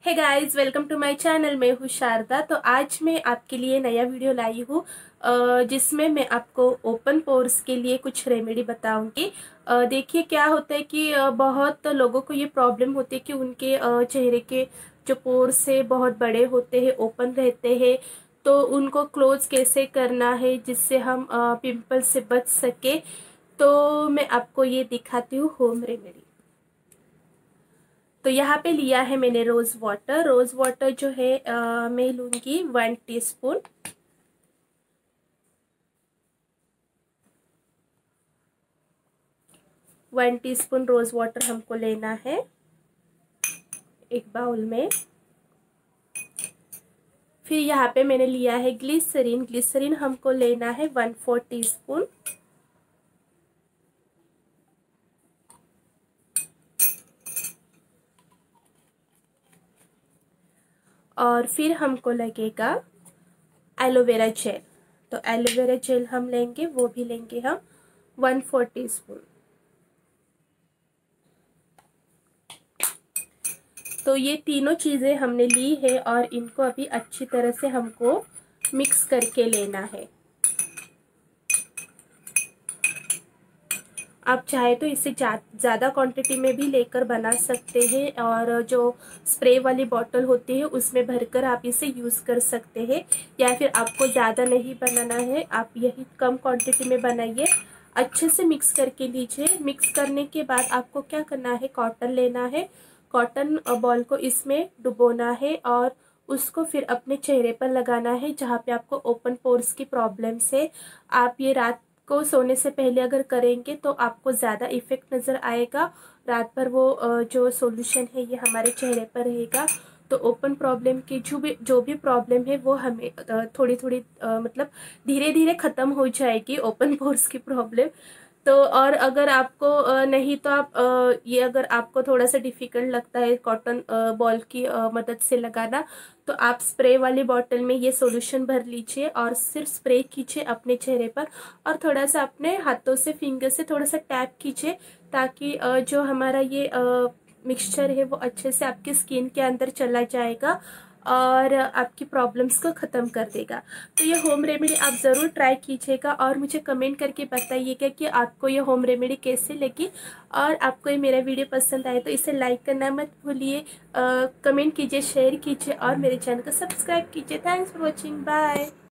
Hey guys, welcome to my channel. मैं हूँ शारदा। तो आज मैं आपके लिए नया वीडियो लाई हूँ जिसमें मैं आपको ओपन पोर्स के लिए कुछ रेमेडी बताऊंगी। देखिए क्या होता है कि बहुत लोगों को ये प्रॉब्लम होती है कि उनके चेहरे के जो पोर्स है बहुत बड़े होते हैं, ओपन रहते हैं। तो उनको क्लोज कैसे करना है जिससे हम पिंपल से बच सके। तो मैं आपको ये दिखाती हूँ होम रेमेडी। तो यहाँ पे लिया है मैंने रोज वाटर। रोज वाटर जो है मैं लूंगी 1 teaspoon. One teaspoon rose water हमको लेना है एक बाउल में। फिर यहाँ पे मैंने लिया है ग्लिसरीन। ग्लिसरीन हमको लेना है 1/4 टीस्पून। और फिर हमको लगेगा एलोवेरा जेल। तो एलोवेरा जेल हम लेंगे, वो भी लेंगे हम 1/4 टीस्पून। तो ये तीनों चीज़ें हमने ली है और इनको अभी अच्छी तरह से हमको मिक्स करके लेना है। आप चाहे तो इसे ज़्यादा क्वांटिटी में भी लेकर बना सकते हैं, और जो स्प्रे वाली बॉटल होती है उसमें भरकर आप इसे यूज़ कर सकते हैं। या फिर आपको ज़्यादा नहीं बनाना है, आप यही कम क्वांटिटी में बनाइए। अच्छे से मिक्स करके लीजिए। मिक्स करने के बाद आपको क्या करना है, कॉटन लेना है। कॉटन बॉल को इसमें डुबोना है और उसको फिर अपने चेहरे पर लगाना है जहाँ पे आपको ओपन पोर्स की प्रॉब्लम्स है। आप ये रात को सोने से पहले अगर करेंगे तो आपको ज़्यादा इफेक्ट नज़र आएगा। रात भर वो जो सॉल्यूशन है ये हमारे चेहरे पर रहेगा। तो ओपन प्रॉब्लम की जो भी प्रॉब्लम है वो हमें थोड़ी थोड़ी मतलब धीरे धीरे ख़त्म हो जाएगी, ओपन पोर्स की प्रॉब्लम। तो और अगर आपको नहीं तो आप ये अगर आपको थोड़ा सा डिफिकल्ट लगता है कॉटन बॉल की मदद से लगाना, तो आप स्प्रे वाली बॉटल में ये सॉल्यूशन भर लीजिए और सिर्फ स्प्रे कीजिए अपने चेहरे पर। और थोड़ा सा अपने हाथों से, फिंगर से थोड़ा सा टैप कीजिए, ताकि जो हमारा ये मिक्सचर है वो अच्छे से आपकी स्किन के अंदर चला जाएगा और आपकी प्रॉब्लम्स को ख़त्म कर देगा। तो ये होम रेमेडी आप ज़रूर ट्राई कीजिएगा और मुझे कमेंट करके बताइएगा कि आपको ये होम रेमेडी कैसे लगी। और आपको ये मेरा वीडियो पसंद आए तो इसे लाइक करना मत भूलिए, कमेंट कीजिए, शेयर कीजिए और मेरे चैनल को सब्सक्राइब कीजिए। Thanks for watching, bye.